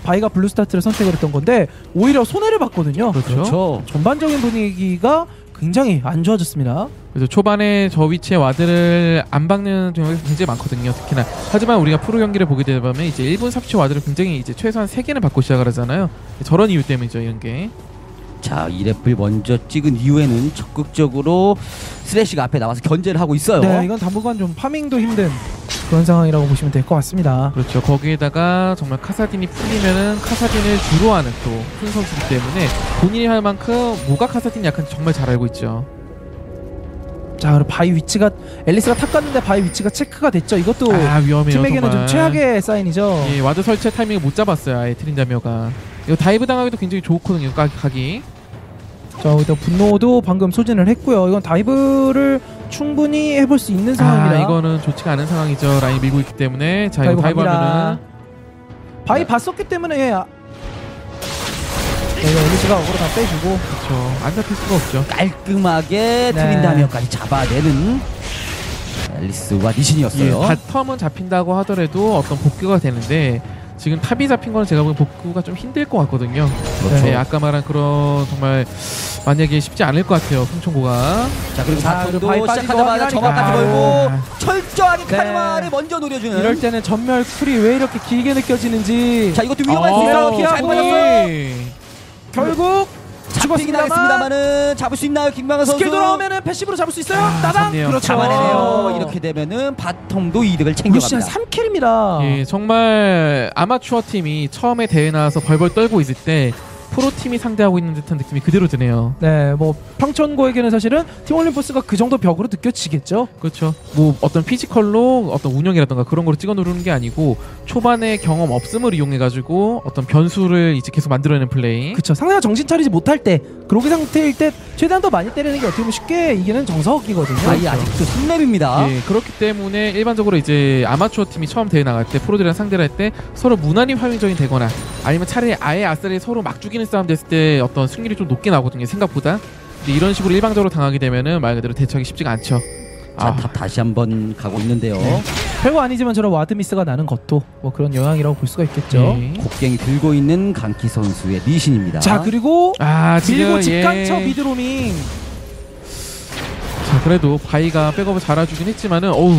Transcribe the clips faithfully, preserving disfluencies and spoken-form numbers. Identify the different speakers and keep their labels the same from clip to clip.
Speaker 1: 바이가 블루스타트를 선택을 했던 건데 오히려 손해를 봤거든요.
Speaker 2: 그렇죠.
Speaker 3: 그렇죠.
Speaker 1: 전반적인 분위기가 굉장히 안 좋아졌습니다.
Speaker 2: 그래서 초반에 저 위치에 와드를 안 박는 경우가 굉장히 많거든요. 특히나. 하지만 우리가 프로 경기를 보게 되면 이제 일 분 삼십 초 와드를 굉장히 이제 최소한 세 개는 받고 시작을 하잖아요. 저런 이유 때문이죠, 이런 게.
Speaker 3: 자, 이 랩을 먼저 찍은 이후에는 적극적으로 쓰레쉬가 앞에 나와서 견제를 하고 있어요.
Speaker 1: 네, 이건 당분간 좀 파밍도 힘든 그런 상황이라고 보시면 될 것 같습니다.
Speaker 2: 그렇죠. 거기에다가 정말 카사딘이 풀리면은 카사딘을 주로 하는 또 큰 선수이기 때문에 본인이 할 만큼 뭐가 카사딘이 약한지 정말 잘 알고 있죠.
Speaker 1: 자, 그리고 바이 위치가 앨리스가 탑 갔는데 바이 위치가 체크가 됐죠. 이것도
Speaker 2: 아, 위험해요.
Speaker 1: 팀에게는
Speaker 2: 정말.
Speaker 1: 좀 최악의 사인이죠.
Speaker 2: 예, 와드 설치 타이밍을 못 잡았어요. 아예 트린다미어가. 이거 다이브 당하기도 굉장히 좋거든요. 각이.
Speaker 1: 자, 여기다 분노도 방금 소진을 했고요. 이건 다이브를 충분히 해볼 수 있는 상황입니다.
Speaker 2: 아, 이거는 좋지가 않은 상황이죠. 라인이 밀고 있기 때문에. 자, 이거 다이브 하면은
Speaker 1: 바이 봤었기 때문에 아... 네, 이거 앨리스가 어그로 다 빼주고.
Speaker 2: 그렇죠. 안 잡힐 수가 없죠.
Speaker 3: 깔끔하게
Speaker 1: 네.
Speaker 3: 트린다미어까지 잡아내는 앨리스와 리신이었어요.
Speaker 2: 예, 바텀은 잡힌다고 하더라도 어떤 복구가 되는데 지금 탑이 잡힌 거는 제가 보기엔 복구가 좀 힘들 것 같거든요.
Speaker 3: 그렇죠.
Speaker 2: 네, 아까 말한 그런 정말 만약에 쉽지 않을 것 같아요. 풍천고가.
Speaker 3: 자, 그리고
Speaker 1: 자,
Speaker 3: 바톤도
Speaker 1: 바이 빠지고
Speaker 3: 시작하자마자 정확까지
Speaker 1: 하니까.
Speaker 3: 걸고
Speaker 2: 아.
Speaker 3: 철저하게
Speaker 1: 네.
Speaker 3: 카르마를 먼저 노려주는.
Speaker 1: 이럴 때는 전멸 쿨이 왜 이렇게 길게 느껴지는지.
Speaker 3: 자, 이것도 위험할 수
Speaker 1: 어,
Speaker 3: 있어요. 잘
Speaker 1: 피하고.
Speaker 3: 맞았어요.
Speaker 1: 결국
Speaker 3: 잡히긴
Speaker 1: 죽었습니다만
Speaker 3: 하겠습니다만은 잡을 수 있나요, 김광현 선수?
Speaker 1: 스킬 돌아오면은 패시브로 잡을 수 있어요.
Speaker 2: 아,
Speaker 1: 따당.
Speaker 2: 잡네요.
Speaker 1: 그렇죠.
Speaker 3: 잡아내네요. 이렇게 되면은 바텀도 이득을
Speaker 1: 루시안
Speaker 3: 챙겨갑니다.
Speaker 1: 삼 킬입니다.
Speaker 2: 예, 정말 아마추어 팀이 처음에 대회 나와서 벌벌 떨고 있을 때 프로 팀이 상대하고 있는 듯한 느낌이 그대로 드네요.
Speaker 1: 네, 뭐 평천고에게는 사실은 팀 올림포스가 그 정도 벽으로 느껴지겠죠.
Speaker 2: 그렇죠. 뭐 어떤 피지컬로 어떤 운영이라던가 그런 거로 찍어 누르는 게 아니고 초반에 경험 없음을 이용해 가지고 어떤 변수를 이제 계속 만들어내는 플레이.
Speaker 1: 그렇죠. 상대가 정신 차리지 못할 때, 그러기 상태일 때 최대한 더 많이 때리는 게 어떻게 보면 쉽게 이기는 정석이거든요.
Speaker 3: 바이 아직도 삼 렙입니다.
Speaker 2: 예, 그렇기 때문에 일반적으로 이제 아마추어 팀이 처음 대회 나갈 때 프로들이랑 상대를 할 때 서로 무난히 화면적이 되거나 아니면 차라리 아예 아싸리 서로 막 죽이는 싸움 됐을 때 어떤 승률이 좀 높게 나오거든요, 생각보다. 근데 이런 식으로 일방적으로 당하게 되면은 말 그대로 대처하기 쉽지가 않죠.
Speaker 3: 자,
Speaker 2: 아.
Speaker 3: 탑 다시 한번 가고 있는데요.
Speaker 1: 네. 별거 아니지만 저런 와드 미스가 나는 것도 뭐 그런 영향이라고 볼 수가 있겠죠.
Speaker 2: 예.
Speaker 3: 곡괭이 들고 있는 강키 선수의 리신입니다.
Speaker 1: 자, 그리고
Speaker 2: 아, 지금
Speaker 1: 밀고
Speaker 2: 예.
Speaker 1: 직간쳐 미드로밍.
Speaker 2: 자, 그래도 바이가 백업을 잘해주긴 했지만은 어우.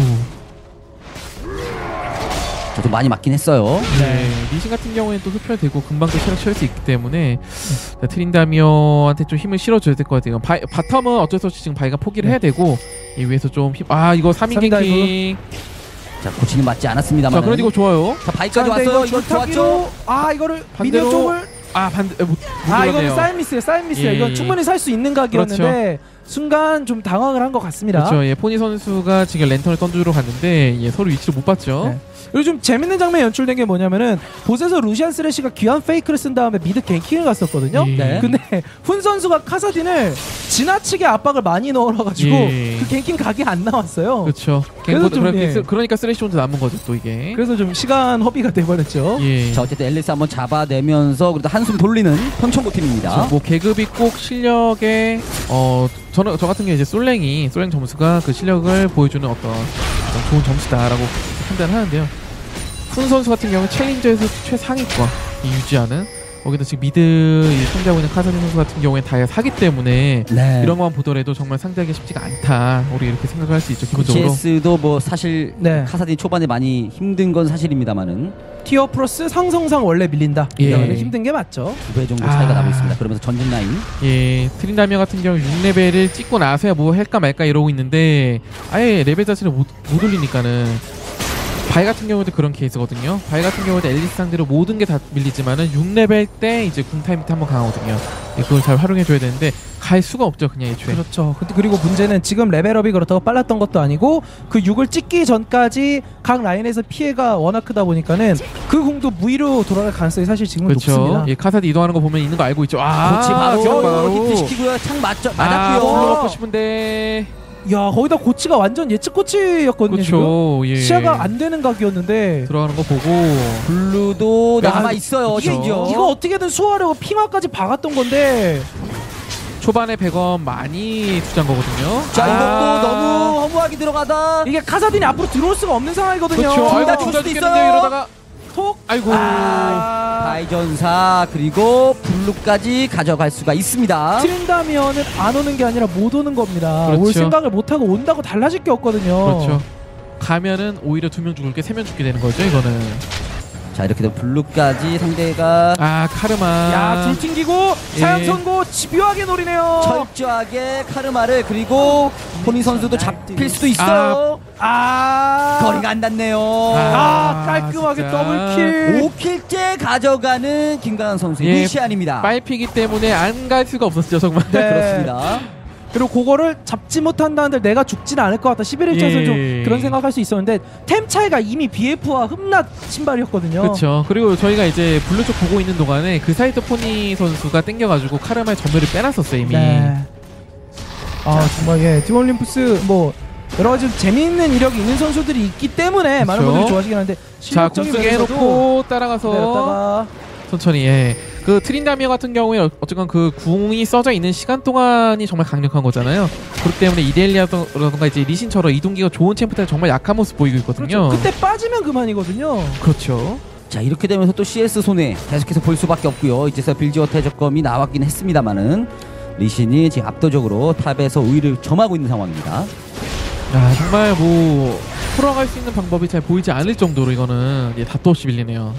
Speaker 3: 저도 많이 맞긴 했어요.
Speaker 2: 네. 리신 같은 경우에는 또 흡혈되고 금방 또 체력 채울 수 있기 때문에 자, 트린다미어한테 좀 힘을 실어줘야 될 것 같아요. 바이, 바텀은 어쩔 수 없이 지금 바이가 포기를
Speaker 1: 네.
Speaker 2: 해야 되고 이 위에서 좀 힘. 아, 이거 삼 인
Speaker 1: 삼 인
Speaker 2: 갱킹.
Speaker 3: 자, 고치는 맞지 않았습니다만.
Speaker 2: 자, 그래도 이거 좋아요.
Speaker 3: 자, 바이까지 왔어요. 이거 좋았죠?
Speaker 1: 아, 이거를
Speaker 2: 반대로.
Speaker 1: 미디어 쪽을
Speaker 2: 아, 반대. 못, 못
Speaker 1: 아,
Speaker 2: 눌렀네요.
Speaker 1: 이거는 사인 미스예요. 사인 미스예요.
Speaker 2: 예,
Speaker 1: 이건
Speaker 2: 예.
Speaker 1: 충분히 살 수 있는 각이었는데 순간 좀 당황을 한 것 같습니다.
Speaker 2: 그렇죠. 예, 포니 선수가 지금 랜턴을 던져주러 갔는데 예, 서로 위치를 못 봤죠.
Speaker 1: 네. 요즘 재밌는 장면이 연출된 게 뭐냐면은 보스에서 루시안 쓰레쉬가 귀한 페이크를 쓴 다음에 미드 갱킹을 갔었거든요.
Speaker 2: 예.
Speaker 3: 네.
Speaker 1: 근데 훈 선수가 카사딘을 지나치게 압박을 많이 넣어가지고
Speaker 2: 예.
Speaker 1: 그 갱킹 각이 안 나왔어요.
Speaker 2: 그렇죠.
Speaker 1: 그래서
Speaker 2: 갱보드
Speaker 1: 좀,
Speaker 2: 그렇게
Speaker 1: 예.
Speaker 2: 쓰- 그러니까 쓰레쉬 혼자 남은 거죠, 또 이게.
Speaker 1: 그래서 좀 시간 허비가 돼버렸죠.
Speaker 2: 예.
Speaker 3: 자, 어쨌든 앨리스 한번 잡아내면서 그래도 한숨 돌리는 평천고 팀입니다.
Speaker 2: 그렇죠. 뭐 계급이 꼭 실력에 어 저는 저 같은 경우 이제 솔랭이 솔랭 점수가 그 실력을 보여주는 어떤, 어떤 좋은 점수다라고 판단하는데요. 훈 선수 같은 경우는 챌린저에서 최상위권 이 유지하는 거기다 지금 미드 이 상대하고 있는 카사딘 선수 같은 경우에 다 사기 때문에
Speaker 3: 네.
Speaker 2: 이런 것만 보더라도 정말 상대하기 쉽지가 않다. 우리 이렇게 생각을 할 수 있죠. 기본적으로.
Speaker 3: 지에스도 뭐 사실
Speaker 1: 네.
Speaker 3: 카사딘 초반에 많이 힘든 건 사실입니다만은
Speaker 1: 티어 플러스 상성상 원래 밀린다.
Speaker 2: 예.
Speaker 1: 이거는 힘든 게 맞죠.
Speaker 3: 두 배 정도 차이가
Speaker 2: 아.
Speaker 3: 나고 있습니다. 그러면서 전진 라인.
Speaker 2: 예, 트린다미어 같은 경우 육 레벨을 찍고 나서야 뭐 할까 말까 이러고 있는데 아예 레벨 자체를 못, 못 올리니까는 바이 같은 경우도 그런 케이스거든요. 바이 같은 경우도 앨리스 상대로 모든 게 다 밀리지만은 육 레벨 때 이제 궁타임 때 한번 강하거든요. 예, 그걸 잘 활용해줘야 되는데 갈 수가 없죠, 그냥 애초에.
Speaker 1: 그렇죠. 근데 그리고 문제는 지금 레벨업이 그렇다고 빨랐던 것도 아니고 그 육을 찍기 전까지 각 라인에서 피해가 워낙 크다 보니까는 그 궁도 무위로 돌아갈 가능성이 사실 지금은
Speaker 2: 그렇죠.
Speaker 1: 높습니다.
Speaker 2: 예, 카사디 이동하는 거 보면 있는 거 알고 있죠. 아,
Speaker 3: 고치 바로
Speaker 2: 지금 바로.
Speaker 3: 히트 시키고요. 창 맞죠?
Speaker 2: 아,
Speaker 3: 맞았고요.
Speaker 2: 불러먹고 싶은데.
Speaker 1: 야, 거기다 고치가 완전 예측 고치였거든요. 지금.
Speaker 2: 그렇죠. 예.
Speaker 1: 시야가 안 되는 각이었는데
Speaker 2: 들어가는 거 보고.
Speaker 3: 블루도
Speaker 1: 야,
Speaker 3: 남아 있어요.
Speaker 1: 이게
Speaker 3: 심지어.
Speaker 1: 이거 어떻게든 수월하고 핑화까지 박았던 건데
Speaker 2: 초반에 백 원 많이 투자한 거거든요.
Speaker 3: 자,
Speaker 2: 아.
Speaker 3: 이것도 너무 허무하게 들어가다.
Speaker 1: 이게 카사딘이 앞으로 들어올 수가 없는 상황이거든요.
Speaker 2: 그렇죠.
Speaker 3: 둘
Speaker 2: 아이고
Speaker 3: 다
Speaker 2: 진짜
Speaker 3: 줄 수도
Speaker 2: 죽겠는데
Speaker 3: 있어요.
Speaker 2: 이러다가
Speaker 1: 톡.
Speaker 2: 아이고.
Speaker 1: 아,
Speaker 3: 바이전사 그리고 블루까지 가져갈 수가 있습니다.
Speaker 1: 트린다면은 안 오는 게 아니라 못 오는 겁니다.
Speaker 2: 그렇죠.
Speaker 1: 올 생각을 못 하고 온다고 달라질 게 없거든요.
Speaker 2: 그렇죠. 가면은 오히려 두 명 죽을 게 세 명 죽게 되는 거죠, 이거는.
Speaker 3: 자, 이렇게 되면 블루까지 상대가
Speaker 2: 아, 카르마.
Speaker 1: 야, 둘 튕기고
Speaker 2: 예.
Speaker 1: 사양 선고 집요하게 노리네요.
Speaker 3: 철저하게 카르마를 그리고 포니 선수도 잡힐 수도 있어요.
Speaker 1: 아,
Speaker 3: 거리가 안 닿네요.
Speaker 1: 아, 깔끔하게
Speaker 2: 진짜.
Speaker 1: 더블킬.
Speaker 3: 오 킬째 가져가는 김가연 선수의
Speaker 2: 예,
Speaker 3: 루시안입니다.
Speaker 2: 빨피기 때문에 안 갈 수가 없었죠, 정말.
Speaker 1: 네.
Speaker 3: 그렇습니다.
Speaker 1: 그리고 그거를 잡지 못한다는데 내가 죽지는 않을 것 같다. 십일 일차에서
Speaker 2: 예.
Speaker 1: 좀 그런 생각할 수 있었는데 템 차이가 이미 비에프와 흠낮 신발이었거든요.
Speaker 2: 그렇죠. 그리고 저희가 이제 블루 쪽 보고 있는 동안에 그 사이트 포니 선수가 땡겨가지고 카르마의 전멸을 빼놨었어요, 이미.
Speaker 1: 네. 아, 정말 예, 디올림푸스 뭐 여러 가지 재미있는 이력이 있는 선수들이 있기 때문에 많은
Speaker 2: 그렇죠.
Speaker 1: 분들이 좋아하시긴 하는데
Speaker 2: 자, 공수게 해놓고 따라가서
Speaker 1: 내렸다가
Speaker 2: 천천히. 예. 그 트린다미어 같은 경우에 어- 어쨌건 그 궁이 써져 있는 시간 동안이 정말 강력한 거잖아요. 그렇기 때문에 이데일리아라던가 이제 리신처럼 이동기가 좋은 챔프들 정말 약한 모습 보이고 있거든요.
Speaker 1: 그렇죠. 그때 빠지면 그만이거든요.
Speaker 2: 그렇죠.
Speaker 3: 자, 이렇게 되면서 또 씨에스 손해 계속해서 볼 수밖에 없고요. 이제서 빌지어 퇴적검이 나왔긴 했습니다만은 리신이 지금 압도적으로 탑에서 우위를 점하고 있는 상황입니다.
Speaker 2: 야, 정말 뭐 풀어갈 수 있는 방법이 잘 보이지 않을 정도로 이거는 예, 답도 없이 밀리네요.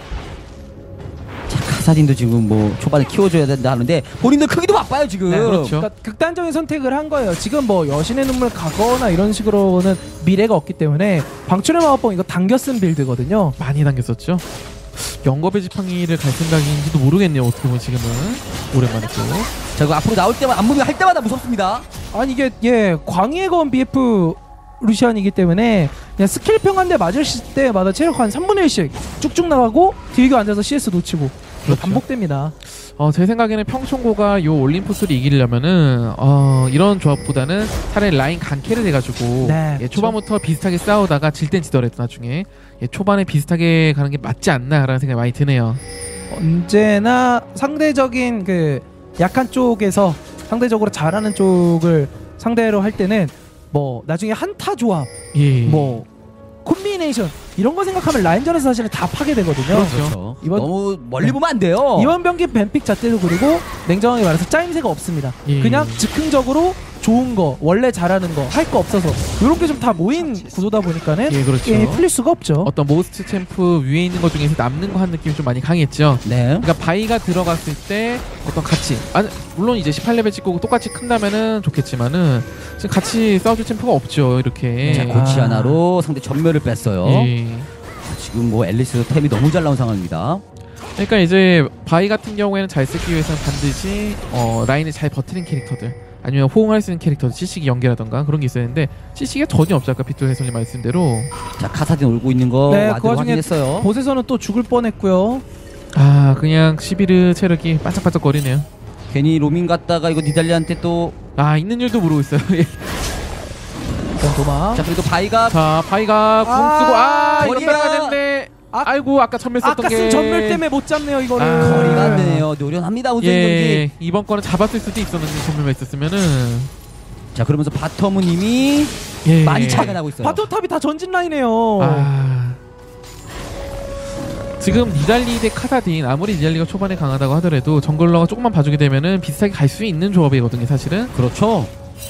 Speaker 3: 자, 카사딘도 지금 뭐 초반에 키워줘야 된다 하는데 본인도 크기도 바빠요 지금.
Speaker 2: 네, 그렇죠.
Speaker 1: 그러니까 극단적인 선택을 한 거예요. 지금 뭐 여신의 눈물 가거나 이런 식으로는 미래가 없기 때문에 방출의 마법봉 이거 당겨 쓴 빌드거든요.
Speaker 2: 많이 당겼었죠. 영겁의 지팡이를 갈 생각인지도 모르겠네요. 어떻게 보면 지금은 오랜만에 또.
Speaker 3: 자, 이거 앞으로 나올 때마다 안무빙 할 때마다 무섭습니다.
Speaker 1: 아니 이게 예 광희의 건 비에프 루시안이기 때문에 그냥 스킬 평 한 대 맞을 때마다 체력 한 삼분의 일씩 쭉쭉 나가고 뒤에 앉아서 씨에스 놓치고
Speaker 2: 그렇죠.
Speaker 1: 반복됩니다.
Speaker 2: 어, 제 생각에는 평촌고가 요 올림푸스를 이기려면은 어, 이런 조합보다는 차라리 라인 강캐를 해가지고
Speaker 1: 네,
Speaker 2: 예, 초반부터 비슷하게 싸우다가 질 땐 지더라도 나중에 예, 초반에 비슷하게 가는 게 맞지 않나라는 생각이 많이 드네요.
Speaker 1: 언제나 상대적인 그 약한 쪽에서 상대적으로 잘하는 쪽을 상대로 할 때는 뭐 나중에 한타 조합
Speaker 2: 예.
Speaker 1: 뭐 콤비네이션 이런 거 생각하면 라인전에서 사실은 다 파괴되거든요.
Speaker 2: 그렇죠.
Speaker 1: 이번-
Speaker 3: 너무 멀리 보면 안 돼요.
Speaker 1: 이번 병기 뱀픽 자체도 그리고 냉정하게 말해서 짜임새가 없습니다.
Speaker 2: 예.
Speaker 1: 그냥 즉흥적으로 좋은 거 원래 잘하는 거 할 거 없어서 이런 게 좀 다 모인 구도다 보니까는
Speaker 2: 예, 그렇죠.
Speaker 1: 게임이 풀릴 수가 없죠.
Speaker 2: 어떤 모스트 챔프 위에 있는 것 중에서 남는 거 한 느낌이 좀 많이 강했죠.
Speaker 3: 네.
Speaker 2: 그러니까 바이가 들어갔을 때 어떤 같이 아, 물론 이제 십팔 레벨 찍고 똑같이 큰다면은 좋겠지만은 지금 같이 싸워줄 챔프가 없죠. 이렇게.
Speaker 3: 자, 고치
Speaker 1: 아.
Speaker 3: 하나로 상대 전멸을 뺐어요.
Speaker 2: 예.
Speaker 3: 지금 뭐 앨리스 템이 너무 잘 나온 상황입니다.
Speaker 2: 그러니까 이제 바이 같은 경우에는 잘 쓰기 위해서는 반드시 어, 라인을 잘 버티는 캐릭터들 아니면 호응할 수 있는 캐릭터들 시식이 연계라던가 그런 게 있어야 되는데 시식이 전혀 없죠. 아까 피토 해설님 말씀대로.
Speaker 3: 자, 카사딘 울고 있는 거
Speaker 1: 네, 그
Speaker 3: 와드
Speaker 1: 와중에
Speaker 3: 확인했어요.
Speaker 1: 보세서는 또 죽을 뻔했고요.
Speaker 2: 아 그냥 시비르 체력이 반짝반짝거리네요.
Speaker 3: 괜히 로밍 갔다가 이거 니달리한테 또
Speaker 2: 아 있는 줄도 모르고 있어요. 예.
Speaker 1: 일단 도망.
Speaker 3: 자, 그래도 바이가
Speaker 2: 자 바이가 궁
Speaker 1: 아,
Speaker 2: 쓰고 아 이거
Speaker 3: 거리가-
Speaker 2: 따라가는데
Speaker 1: 아,
Speaker 2: 아이고 아까 전멸 썼던
Speaker 1: 아까
Speaker 2: 게
Speaker 1: 쓴 전멸 때문에 못 잡네요 이거를.
Speaker 2: 아,
Speaker 3: 거리가 안 되네요. 노련합니다 우선 경기.
Speaker 2: 예 이번 거는 잡았을 수도 있었는데 전멸만 있었으면은
Speaker 3: 자, 그러면서 바텀은 이미
Speaker 2: 예.
Speaker 3: 많이 차이가 나고 있어요.
Speaker 1: 바텀탑이 다 전진 라인이에요.
Speaker 2: 아 지금 니달리 대 카사딘 아무리 니달리가 초반에 강하다고 하더라도 정글러가 조금만 봐주게 되면은 비슷하게 갈 수 있는 조합이거든요 사실은.
Speaker 3: 그렇죠.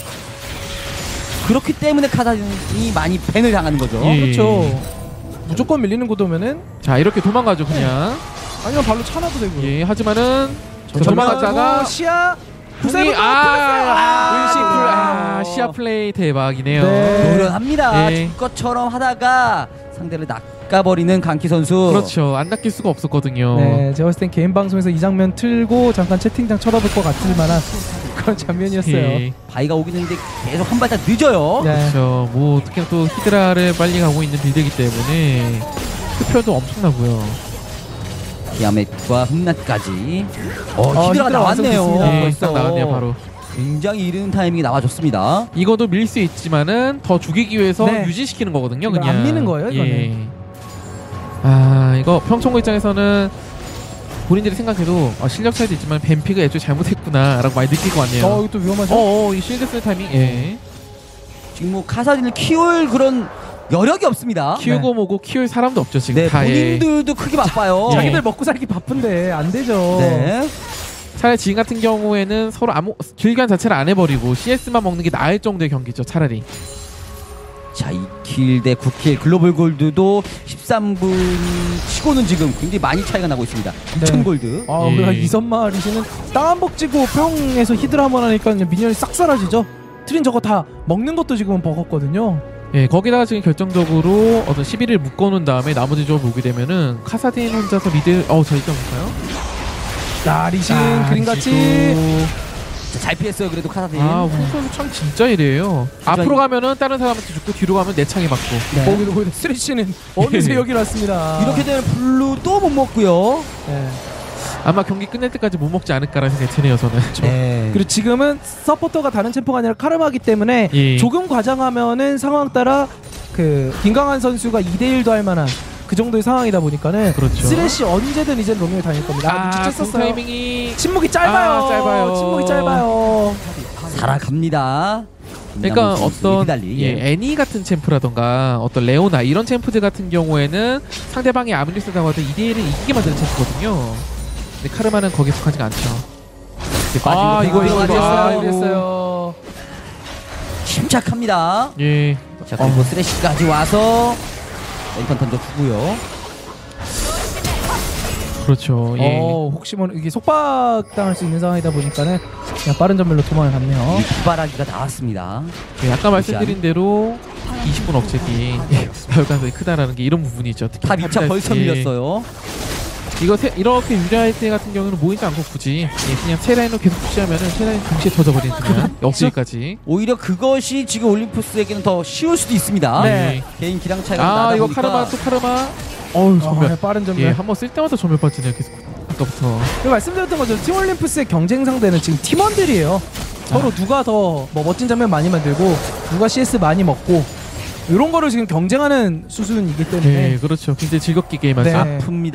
Speaker 3: 그렇기 때문에 카사딘이 많이 밴을 당하는 거죠.
Speaker 2: 예.
Speaker 1: 그렇죠. 무조건 밀리는 구도면은
Speaker 2: 자 이렇게 도망가죠 그냥.
Speaker 1: 아니면 발로 차놔도 되고요.
Speaker 2: 예 하지만은 저
Speaker 1: 전망하고
Speaker 2: 도망갔다가
Speaker 1: 시야
Speaker 2: 궁이
Speaker 1: 구세븐
Speaker 2: 아 의식 플레이
Speaker 3: 아.
Speaker 2: 아 시야 플레이 대박이네요.
Speaker 1: 네.
Speaker 3: 노련합니다.
Speaker 2: 예.
Speaker 3: 줄 것처럼 하다가 상대를 낚아버리는 강키 선수.
Speaker 2: 그렇죠 안 낚일 수가 없었거든요.
Speaker 1: 네, 제가 봤을 땐 개인 방송에서 이 장면 틀고 잠깐 채팅창 쳐다볼 것 같을 만한 그런 장면이었어요.
Speaker 2: 예.
Speaker 3: 바이가 오긴 했는데 계속 한 발짝 늦어요.
Speaker 1: 네.
Speaker 2: 그렇죠. 뭐 특히나 또 히드라를 빨리 가고 있는 빌드이기 때문에 흡혈도 엄청나고요.
Speaker 3: 디아멧과 흠낫까지. 어,
Speaker 1: 어,
Speaker 3: 히드라가
Speaker 1: 히드라
Speaker 3: 나왔네요.
Speaker 1: 완성됐습니다.
Speaker 2: 예,
Speaker 3: 벌써.
Speaker 2: 딱 나왔네요 바로.
Speaker 3: 굉장히 이른 타이밍이 나와줬습니다.
Speaker 2: 이거도 밀 수 있지만은 더 죽이기 위해서
Speaker 1: 네.
Speaker 2: 유지시키는 거거든요.
Speaker 1: 이거
Speaker 2: 그냥
Speaker 1: 안 미는 거예요, 이거는.
Speaker 2: 예. 아 이거 평촌고 입장에서는 본인들이 생각해도 아, 실력 차이도 있지만 뱀픽을 애초에 잘못했구나라고 많이 느낄 것 같네요.
Speaker 1: 어, 이거 또 위험하죠?
Speaker 2: 어어 이 실드 쓸 타이밍 예.
Speaker 3: 지금 뭐 카사딘을 키울 그런 여력이 없습니다.
Speaker 2: 키우고
Speaker 1: 네.
Speaker 2: 뭐고 키울 사람도 없죠 지금.
Speaker 3: 네,
Speaker 2: 다 예.
Speaker 3: 본인들도 크게 바빠요.
Speaker 1: 자기들 먹고 살기 바쁜데 안 되죠.
Speaker 3: 네.
Speaker 2: 차라리 지금 같은 경우에는 서로 아무 길간 자체를 안 해버리고 씨에스만 먹는 게 나을 정도의 경기죠 차라리.
Speaker 3: 자, 이 킬 대 구 킬 글로벌 골드도 십삼 분 치고는 지금 굉장히 많이 차이가 나고 있습니다.
Speaker 1: 네.
Speaker 3: 천 골드.
Speaker 1: 아,
Speaker 2: 예.
Speaker 1: 우리가 이선마 리시는 땅 한 복 찌고 뿅에서 히드라 한번 하니까 그냥 미니언이 싹 사라지죠. 트린 저거 다 먹는 것도 지금은 버겁거든요.
Speaker 2: 예, 거기다가 지금 결정적으로 어떤 시비를 묶어놓은 다음에 나머지 쪽을 보게 되면은 카사딘 혼자서 미드 어 저 이점 볼까요?
Speaker 1: 야, 리신
Speaker 2: 아,
Speaker 1: 그림같이
Speaker 2: 리시도.
Speaker 3: 자, 잘 피했어요. 그래도 카사딘.
Speaker 2: 아, 훈선수 참 진짜 이래요. 앞으로 가면은 다른 사람한테 죽고 뒤로 가면 내 창에 맞고.
Speaker 3: 네.
Speaker 1: 거기도 거기도 스레시는 어느새 여기 왔습니다.
Speaker 3: 이렇게 되면 블루 또 못 먹고요.
Speaker 1: 네.
Speaker 2: 아마 경기 끝날 때까지 못 먹지 않을까라는 생각이 드네요 저는.
Speaker 3: 네.
Speaker 1: 그리고 지금은 서포터가 다른 챔프가 아니라 카르마기 때문에
Speaker 2: 예.
Speaker 1: 조금 과장하면은 상황 따라 그 김강한 선수가 이 대 일도 할 만한 그 정도의 상황이다 보니까는
Speaker 2: 그렇죠.
Speaker 1: 쓰레쉬 언제든 이제 로밍을 다닐 겁니다. 아,
Speaker 2: 아,
Speaker 1: 눈치챘었어요.
Speaker 2: 타이밍이.
Speaker 1: 침묵이 짧아요.
Speaker 2: 아, 짧아요.
Speaker 1: 침묵이 짧아요.
Speaker 3: 살아갑니다.
Speaker 2: 그러니까
Speaker 3: 김남훈 선수,
Speaker 2: 어떤
Speaker 3: 이비달리.
Speaker 2: 예, 애니 같은 챔프라던가 어떤 레오나 이런 챔프들 같은 경우에는 상대방이 아무리 쓰다고 하도 이 대 일을 이기게 만드는 챔프거든요. 근데 카르마는 거기에 속하지가 않죠. 아, 이거 이거 이거 아,
Speaker 1: 이거
Speaker 2: 이거
Speaker 1: 됐어요.
Speaker 3: 침착합니다.
Speaker 2: 예.
Speaker 3: 자, 그리고 쓰레쉬까지 와서 랜턴 던져주고요.
Speaker 2: 그렇죠. 예.
Speaker 1: 어, 혹시 뭐 이게 속박 당할 수 있는 상황이다 보니까는 그냥 빠른 전멸로 도망을 갔네요.
Speaker 3: 이바라기가 나왔습니다.
Speaker 2: 예, 아까 말씀드린 대로 이십 분 억제기 나올 가능성이 크다라는 게 이런 부분이죠. 특히
Speaker 3: 탑 이 차 벌써
Speaker 2: 예.
Speaker 3: 밀렸어요.
Speaker 2: 이거 세, 이렇게 유리할 때 같은 경우는 모이지 않고 굳이 예, 그냥 세 라인으로 계속 푸시하면은 세 라인 동시에 터져버리는 그냥 억제기까지.
Speaker 3: 오히려 그것이 지금 올림푸스에게는 더 쉬울 수도 있습니다.
Speaker 1: 네.
Speaker 3: 개인 기량 차이가
Speaker 2: 아
Speaker 3: 나다
Speaker 2: 이거
Speaker 3: 보니까
Speaker 2: 카르마 또 카르마. 어우 전멸.
Speaker 1: 아, 빠른 전멸.
Speaker 2: 예, 한번 쓸 때마다 전멸 빠지네요 계속 아까부터.
Speaker 1: 그리고 말씀드렸던 것처럼 팀 올림푸스의 경쟁 상대는 지금 팀원들이에요. 서로 누가 더 뭐 멋진 장면 많이 만들고 누가 씨에스 많이 먹고 이런 거를 지금 경쟁하는 수순이기 때문에
Speaker 2: 예, 그렇죠. 굉장히 즐겁게 게임하죠.
Speaker 1: 네.
Speaker 3: 아픕니다.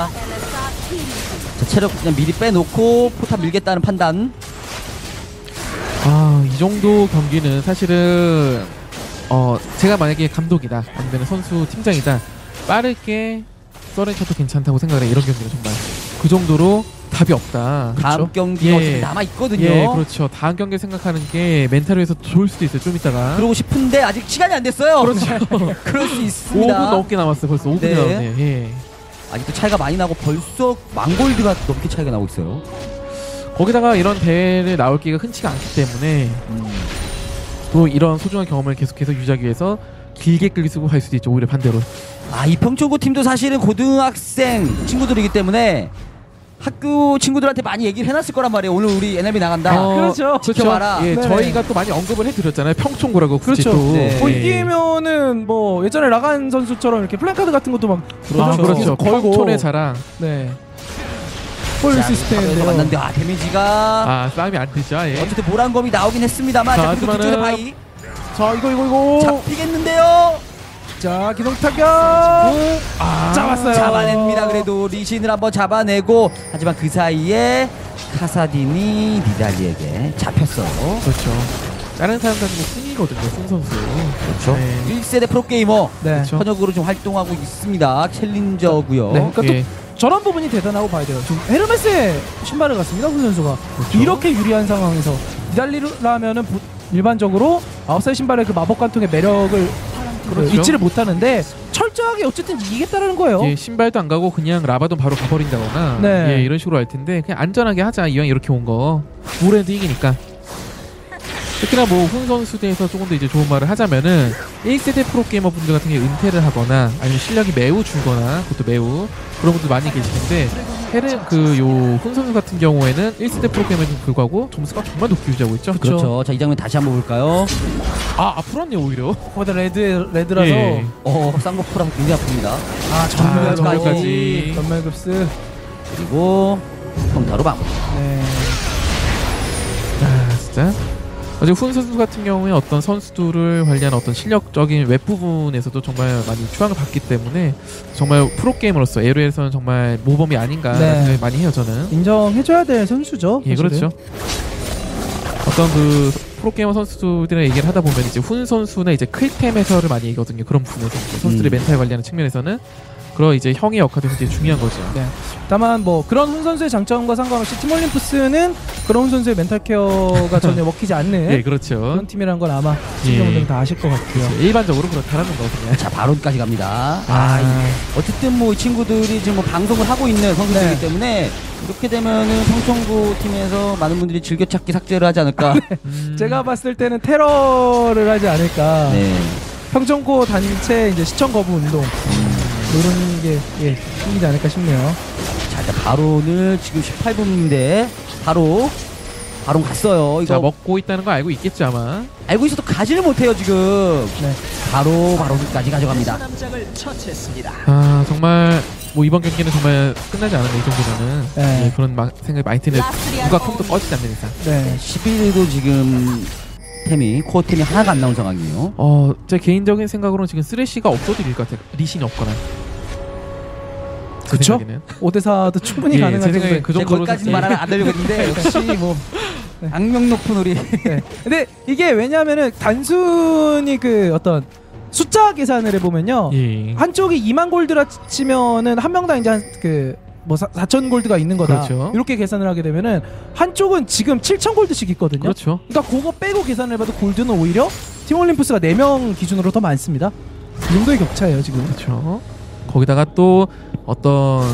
Speaker 3: 자, 체력 그냥 미리 빼놓고 포탑 밀겠다는 판단.
Speaker 2: 아, 이 정도 경기는 사실은 어 제가 만약에 감독이다 아니면 선수 팀장이다 빠르게 썰을 쳐도 괜찮다고 생각을 해. 이런 경기는 정말 그 정도로 답이 없다.
Speaker 3: 다음
Speaker 2: 그렇죠?
Speaker 3: 경기가
Speaker 2: 예.
Speaker 3: 어차피 남아있거든요.
Speaker 2: 예, 그렇죠. 다음 경기 생각하는 게 멘탈 위해서 좋을 수도 있어요. 좀 이따가.
Speaker 3: 그러고 싶은데 아직 시간이 안 됐어요.
Speaker 2: 그렇죠.
Speaker 3: 그럴 수
Speaker 2: 오 분
Speaker 3: 있습니다.
Speaker 2: 넘게 남았어요. 벌써 오 분이
Speaker 3: 네.
Speaker 2: 남았네요. 예.
Speaker 3: 아직도 차이가 많이 나고 벌써 망골드가 넘게 차이가 나고 있어요.
Speaker 2: 거기다가 이런 대회를 나올 기회가 흔치가 않기 때문에
Speaker 3: 음.
Speaker 2: 또 이런 소중한 경험을 계속해서 유지하기 위해서 길게 끌기 쓰고 할 수도 있죠. 오히려 반대로.
Speaker 3: 아, 이 평촌고 팀도 사실은 고등학생 친구들이기 때문에 학교 친구들한테 많이 얘기를 해놨을 거란 말이에요. 오늘 우리 엔엘비 나간다.
Speaker 2: 어,
Speaker 1: 그렇죠.
Speaker 3: 지켜봐라.
Speaker 2: 예,
Speaker 1: 네네.
Speaker 2: 저희가 또 많이 언급을 해드렸잖아요. 평촌고라고 굳이
Speaker 1: 그렇죠.
Speaker 2: 또.
Speaker 3: 네.
Speaker 1: 뭐
Speaker 2: 예.
Speaker 1: 이기면은 뭐 예전에 라간 선수처럼 이렇게 플랜카드 같은 것도 막
Speaker 2: 아,
Speaker 3: 그렇죠.
Speaker 2: 그렇죠.
Speaker 1: 걸고
Speaker 2: 평촌의 자랑.
Speaker 1: 네. 볼
Speaker 3: 자,
Speaker 1: 시스템인데요.
Speaker 3: 탑에서 만났는데 아 데미지가
Speaker 2: 아, 싸움이 안 되죠. 예.
Speaker 3: 어쨌든 모란검이 나오긴 했습니다만
Speaker 2: 자,
Speaker 3: 자, 그리고
Speaker 2: 하지만은-
Speaker 3: 뒤쪽에 바이
Speaker 1: 자, 이거 이거 이거.
Speaker 3: 잡히겠는데요.
Speaker 1: 자, 기동 타격.
Speaker 2: 아,
Speaker 1: 잡았어요.
Speaker 3: 잡아냅니다. 그래도 리신을 한번 잡아내고 하지만 그 사이에 카사딘이 니달리에게 잡혔어요.
Speaker 2: 그렇죠. 다른 사람 같은 거 승이거든요. 승 선수.
Speaker 3: 그렇죠.
Speaker 2: 네.
Speaker 3: 일 세대 프로게이머
Speaker 1: 네.
Speaker 2: 그렇죠.
Speaker 3: 현역으로 좀 활동하고 있습니다. 챌린저고요.
Speaker 1: 네. 그러니까
Speaker 2: 예.
Speaker 1: 또 저런 부분이 대단하고 봐야 돼요. 지금 헤르메스의 신발을 갔습니다, 훈 선수가.
Speaker 2: 그렇죠.
Speaker 1: 이렇게 유리한 상황에서 니달리라면은 보- 일반적으로 아웃사이드 신발의 그 마법 관통의 매력을
Speaker 2: 그렇죠.
Speaker 1: 잊지를 못하는데 철저하게 어쨌든 이기겠다라는 거예요.
Speaker 2: 예, 신발도 안 가고 그냥 라바돈 바로 가버린다거나
Speaker 1: 네.
Speaker 2: 예, 이런 식으로 할 텐데 그냥 안전하게 하자. 이왕 이렇게 온 거. 우레도 이기니까. 특히나 뭐 훈 선수대에서 조금 더 이제 좋은 말을 하자면은 일 세대 프로게이머 분들 같은 게 은퇴를 하거나 아니면 실력이 매우 줄거나 그것도 매우 그런 분들 많이 계시는데 헤르 그요훈 선수 같은 경우에는 일 세대 프로게이머에도 불구하고 점수가 정말 높게 유지하고 있죠.
Speaker 3: 그렇죠. 자, 이 장면 다시 한번 볼까요?
Speaker 2: 아 앞으로 왔네요 오히려.
Speaker 1: 거기다 레드 레드라서
Speaker 2: 예.
Speaker 3: 어, 쌍꺼풀하고 굉장히 아픕니다.
Speaker 1: 아
Speaker 2: 아,
Speaker 1: 전멸
Speaker 2: 전멸까지.
Speaker 1: 전멸급스.
Speaker 3: 그리고 평타로 마무리.
Speaker 1: 네.
Speaker 2: 아 진짜. 어제 훈 선수 같은 경우에 어떤 선수들을 관리한 어떤 실력적인 웹 부분에서도 정말 많이 추앙을 받기 때문에 정말 프로게이머로서 에로에서는 정말 모범이 아닌가
Speaker 1: 네.
Speaker 2: 생각이 많이 해요 저는.
Speaker 1: 인정해줘야 될 선수죠.
Speaker 2: 예
Speaker 1: 사실은.
Speaker 2: 그렇죠. 어떤 그 프로게이머 선수들이랑 얘기를 하다 보면 이제 훈 선수는 이제 클템 해설을 많이 얘기거든요. 그런 부분에서 선수들의
Speaker 3: 음.
Speaker 2: 멘탈 관리하는 측면에서는 그런 이제 형의 역할이 굉장히 중요한 거죠.
Speaker 1: 네. 다만 뭐 그런 훈 선수의 장점과 상관없이 팀 올림푸스는 그런 훈 선수의 멘탈 케어가 전혀 먹히지 않는
Speaker 2: 네, 그렇죠.
Speaker 1: 그런 팀이라는 건 아마
Speaker 2: 예.
Speaker 1: 시청자분들은 다 아실 것 같고요.
Speaker 2: 그렇죠. 일반적으로 그렇다라는 거거든요.
Speaker 3: 자, 바론까지 갑니다. 아,
Speaker 2: 아,
Speaker 3: 이- 어쨌든 뭐 이 친구들이 지금 뭐 방송을 하고 있는 선수들이기
Speaker 1: 네.
Speaker 3: 때문에 이렇게 되면은 평촌구 팀에서 많은 분들이 즐겨찾기 삭제를 하지 않을까.
Speaker 2: 음,
Speaker 1: 제가 봤을 때는 테러를 하지 않을까.
Speaker 3: 네.
Speaker 1: 평정고 단체 이제 시청 거부 운동 이런 게 예, 생기지 않을까 싶네요.
Speaker 3: 자, 일단 바론을 지금 십팔 분인데 바로 바론 갔어요. 이거
Speaker 2: 자 먹고 있다는 거 알고 있겠죠 아마.
Speaker 3: 알고 있어도 가지를 못해요 지금.
Speaker 1: 네.
Speaker 3: 바로 바론까지 가져갑니다.
Speaker 2: 아 정말 뭐 이번 경기는 정말 끝나지 않았네 이 정도면은.
Speaker 1: 네.
Speaker 2: 예, 그런 막 생각이 많이 드는 누가 컴퓨터 꺼지지 않는 이상.
Speaker 1: 네.
Speaker 3: 십일도 지금 템이 코어 템이 하나가 안 나온 상황이에요.
Speaker 2: 어, 제 개인적인 생각으로는 지금 쓰레쉬가 없어도 이길 것 같아요. 리신이 없거나. 제
Speaker 1: 그쵸?
Speaker 2: 생각에는.
Speaker 1: 오 대 사도 충분히
Speaker 2: 예,
Speaker 1: 가능한
Speaker 2: 제 생각에
Speaker 1: 정도의
Speaker 2: 그
Speaker 3: 제가
Speaker 2: 정도로
Speaker 3: 거기까지 말을 안 하려고 했는데 역시 뭐 악명 높은 우리.
Speaker 1: 네. 근데 이게 왜냐하면은 단순히 그 어떤 숫자 계산을 해보면요.
Speaker 2: 예.
Speaker 1: 한쪽이 이만 골드라 치면은 한 명당 이제 한그뭐 사천 골드가 있는 거다.
Speaker 2: 그렇죠.
Speaker 1: 이렇게 계산을 하게 되면은 한쪽은 지금 칠천 골드씩 있거든요.
Speaker 2: 그렇죠.
Speaker 1: 그러니까 그거 빼고 계산을 해봐도 골드는 오히려 팀 올림푸스가 네 명 기준으로 더 많습니다. 이 정도의 격차예요 지금.
Speaker 2: 그렇죠. 거기다가 또 어떤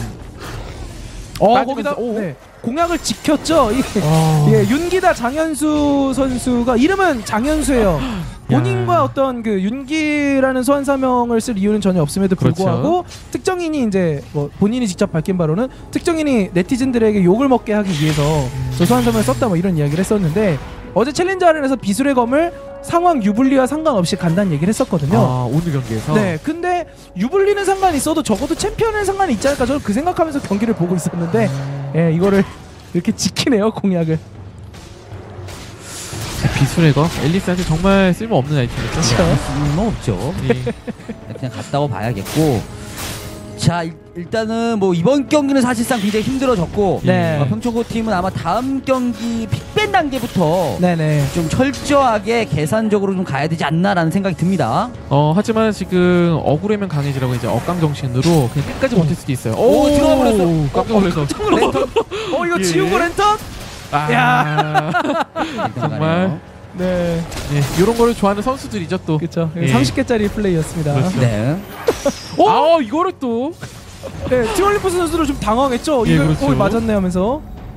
Speaker 1: 어
Speaker 2: 빠지면서-
Speaker 1: 거기다
Speaker 2: 오.
Speaker 1: 네, 공약을 지켰죠. 이,
Speaker 2: 어...
Speaker 1: 예, 윤기다 장현수 선수가 이름은 장현수예요. 본인과 어떤 그 윤기라는 소환사명을 쓸 이유는 전혀 없음에도 불구하고
Speaker 2: 그렇죠.
Speaker 1: 특정인이 이제 뭐 본인이 직접 밝힌 바로는 특정인이 네티즌들에게 욕을 먹게 하기 위해서 저 소환사명을 썼다 뭐 이런 이야기를 했었는데 어제 챌린저 아련에서 비술의 검을 상황 유불리와 상관없이 간다는 얘기를 했었거든요.
Speaker 2: 아, 오늘 경기에서.
Speaker 1: 네, 근데 유불리는 상관이 있어도 적어도 챔피언은 상관이 있지 않을까 저는 그 생각하면서 경기를 보고 있었는데 예, 이거를 이렇게 지키네요 공약을.
Speaker 2: 비술의 검 앨리스한테 정말 쓸모없는 아이템이죠.
Speaker 3: 쓸모 없죠.
Speaker 2: 예.
Speaker 3: 그냥 갔다고 봐야겠고. 자 일, 일단은 뭐 이번 경기는 사실상 굉장히 힘들어졌고
Speaker 1: 네.
Speaker 3: 어, 평촌고 팀은 아마 다음 경기 픽밴 단계부터
Speaker 1: 네네.
Speaker 3: 좀 철저하게 계산적으로 좀 가야 되지 않나라는 생각이 듭니다.
Speaker 2: 어 하지만 지금 억울하면 강해지라고 이제 억강 정신으로 그냥 끝까지 버틸 수도 있어요.
Speaker 3: 오, 들어가 버렸어.
Speaker 2: 깜짝 놀라서.
Speaker 1: 랜턴. 어 이거
Speaker 2: 예.
Speaker 1: 지우고 랜턴?
Speaker 2: 아, 정말.
Speaker 1: 네.
Speaker 2: 네, 이런 거를 좋아하는 선수들이죠 또.
Speaker 1: 그렇죠.
Speaker 2: 예.
Speaker 1: 삼십 개짜리 플레이였습니다.
Speaker 2: 그렇죠.
Speaker 3: 네.
Speaker 1: 어?
Speaker 2: 아 이거를 또.
Speaker 1: 네, 팀올림푸스 선수도 좀 당황했죠.
Speaker 2: 예,
Speaker 1: 이거
Speaker 2: 그렇죠.
Speaker 1: 어, 맞았네 하면서.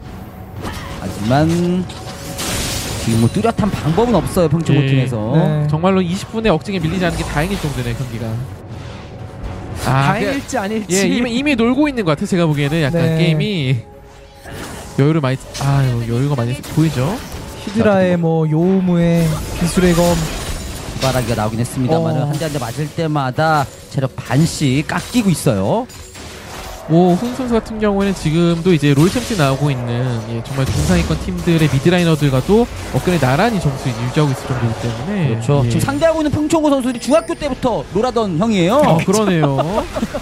Speaker 3: 하지만 지금 뭐 뚜렷한 방법은 없어요 평촌고
Speaker 2: 예.
Speaker 3: 팀에서.
Speaker 1: 네.
Speaker 2: 정말로 이십 분에 억지게 밀리지 않은 게 다행일 정도네 경기가. 아,
Speaker 1: 다행일지 아닐지.
Speaker 2: 예, 이미 이미 놀고 있는 것 같아 제가 보기에는 약간
Speaker 1: 네.
Speaker 2: 게임이 여유를 많이 아유 여유가 많이 보이죠.
Speaker 1: 히드라의 뭐 요우무의 기술의 검.
Speaker 3: 바라기가 나오긴 했습니다만
Speaker 1: 어.
Speaker 3: 한 대 한 대 맞을 때마다 체력 반씩 깎이고 있어요.
Speaker 2: 뭐훈 선수 같은 경우에는 지금도 이제 롤 챔스 나오고 있는 예, 정말 중상위권 팀들의 미드라이너들과도 엊그제 나란히 점수 유지하고 있을 정도이기 때문에
Speaker 3: 그렇죠.
Speaker 2: 예.
Speaker 3: 지금 상대하고 있는 평촌고 선수들이 중학교 때부터 놀아던 형이에요.
Speaker 2: 어, 그러네요.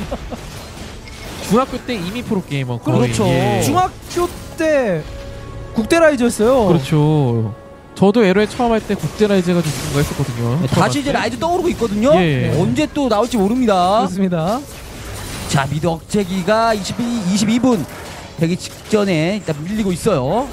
Speaker 2: 중학교 때 이미 프로게이머 거의.
Speaker 3: 그렇죠.
Speaker 2: 예.
Speaker 1: 중학교 때 국대라이즈였어요.
Speaker 2: 그렇죠. 저도 에러에 처음 할 때 국제라이즈가 좀 증가했었거든요.
Speaker 3: 네, 다시 이제 라이즈 떠오르고 있거든요.
Speaker 2: 예.
Speaker 3: 네, 언제 또 나올지 모릅니다.
Speaker 1: 그렇습니다.
Speaker 3: 자 미드 억제기가 이십이, 이십이 분 되기 직전에 일단 밀리고 있어요.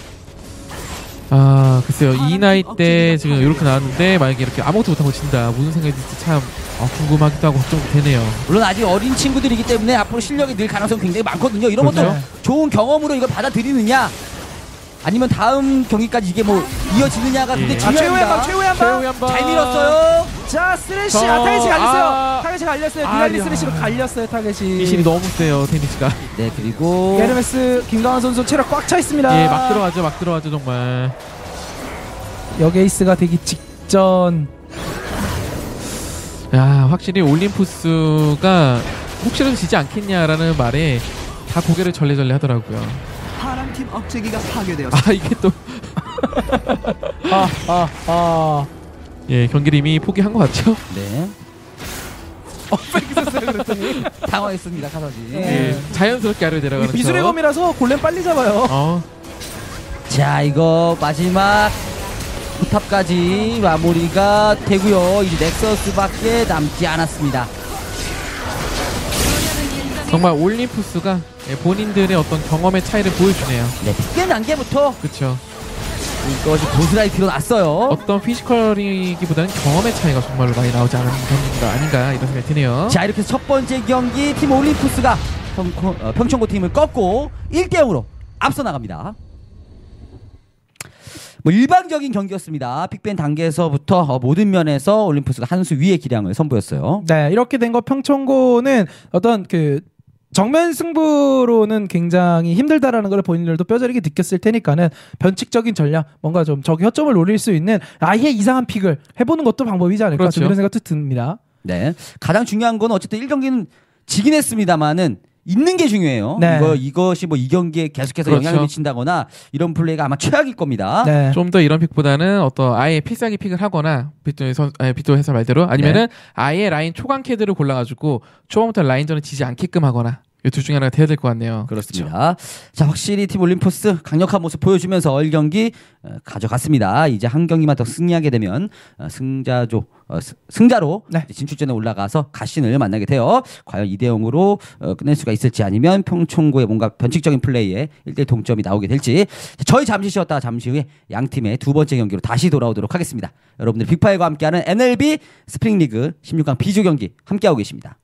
Speaker 2: 아 글쎄요 이 나이 때 지금 이렇게 나왔는데 만약에 이렇게 아무것도 못하고 진다 무슨 생각이 들지 참 어, 궁금하기도 하고 걱정도 되네요.
Speaker 3: 물론 아직 어린 친구들이기 때문에 앞으로 실력이 늘 가능성이 굉장히 많거든요. 이런 것도
Speaker 2: 그렇죠.
Speaker 3: 좋은 경험으로 이걸 받아들이느냐 아니면 다음 경기까지 이게 뭐 이어지느냐가 굉장히
Speaker 2: 예.
Speaker 1: 아, 최후의 한 방,
Speaker 3: 중요합니다.
Speaker 1: 최후의 한 방.
Speaker 2: 최후의 한 방.
Speaker 3: 잘 밀었어요.
Speaker 1: 자, 쓰레쉬.
Speaker 2: 저-
Speaker 1: 아, 타겟이 갈렸어요.
Speaker 2: 아.
Speaker 1: 타겟이 갈렸어요.
Speaker 2: 아,
Speaker 1: 비알리
Speaker 2: 야.
Speaker 1: 쓰레쉬로 갈렸어요, 타겟이.
Speaker 2: 이신이 너무 세요 데미지가.
Speaker 3: 네 그리고
Speaker 1: 에르메스 김강환 선수 체력 꽉 차 있습니다.
Speaker 2: 예 막 들어가죠 막 들어가죠 정말.
Speaker 1: 여게이스가 되기 직전.
Speaker 2: 야 확실히 올림푸스가 혹시라도 지지 않겠냐라는 말에 다 고개를 절레절레 하더라고요.
Speaker 4: 파랑팀 억제기가 파괴되었습니다.
Speaker 2: 아 이게 또
Speaker 1: 아, 아, 아.
Speaker 2: 예 경기를 이미 포기한 것 같죠?
Speaker 3: 네
Speaker 1: 어, 페이크 썼어요, 그랬더니.
Speaker 3: 당황했습니다 카서지.
Speaker 1: 네.
Speaker 2: 예 자연스럽게 아래로 내려가는
Speaker 1: 비술의
Speaker 2: 척.
Speaker 1: 검이라서 골렘 빨리 잡아요.
Speaker 2: 어
Speaker 3: 자 이거 마지막 포탑까지 마무리가 되고요. 이제 넥서스밖에 남지 않았습니다.
Speaker 2: 정말 올림푸스가 본인들의 어떤 경험의 차이를 보여주네요.
Speaker 3: 네, 픽된 단계부터
Speaker 2: 그렇죠.
Speaker 3: 이것이 고스란히 드러났어요.
Speaker 2: 어떤 피지컬이기보다는 경험의 차이가 정말로 많이 나오지 않은 경기가 아닌가 이런 생각이 드네요.
Speaker 3: 자, 이렇게 해서 첫 번째 경기 팀 올림푸스가 평, 어, 평촌고 팀을 꺾고 일 대 영으로 앞서 나갑니다. 뭐 일반적인 경기였습니다. 픽밴 단계에서부터 어, 모든 면에서 올림푸스가 한 수 위의 기량을 선보였어요.
Speaker 1: 네, 이렇게 된 거 평촌고는 어떤 그 정면 승부로는 굉장히 힘들다라는 걸 본인들도 뼈저리게 느꼈을 테니까는 변칙적인 전략, 뭔가 좀 저기 허점을 노릴 수 있는 아예 이상한 픽을 해보는 것도 방법이지 않을까,
Speaker 2: 그렇죠.
Speaker 1: 좀 이런 생각도 듭니다.
Speaker 3: 네, 가장 중요한 건 어쨌든 일 경기는 지긴 했습니다만은 있는 게 중요해요.
Speaker 1: 네.
Speaker 3: 이거 이것이 뭐 이 경기에 계속해서
Speaker 2: 그렇죠.
Speaker 3: 영향을 미친다거나 이런 플레이가 아마 최악일 겁니다.
Speaker 1: 네.
Speaker 2: 좀 더 이런 픽보다는 어떤 아예 필살기 픽을 하거나 비토 선 아니, 비토 해설 말대로 아니면은 아예 라인 초강 캐드를 골라가지고 초반부터 라인전을 지지 않게끔 하거나 이 둘 중에 하나가 돼야 될 것 같네요.
Speaker 3: 그렇습니다. 자, 확실히 팀 올림푸스 강력한 모습 보여주면서 일 경기 어, 가져갔습니다. 이제 한 경기만 더 승리하게 되면 어, 승자조 어, 스, 승자로
Speaker 1: 네.
Speaker 3: 이제 진출전에 올라가서 가신을 만나게 돼요. 과연 이 대 영으로 어, 끝낼 수가 있을지 아니면 평촌고의 뭔가 변칙적인 플레이에 일 대 일 동점이 나오게 될지. 자, 저희 잠시 쉬었다가 잠시 후에 양 팀의 두 번째 경기로 다시 돌아오도록 하겠습니다. 여러분들 빅파이와 함께하는 엔엘비 스프링리그 십육 강 비조 경기 함께하고 계십니다.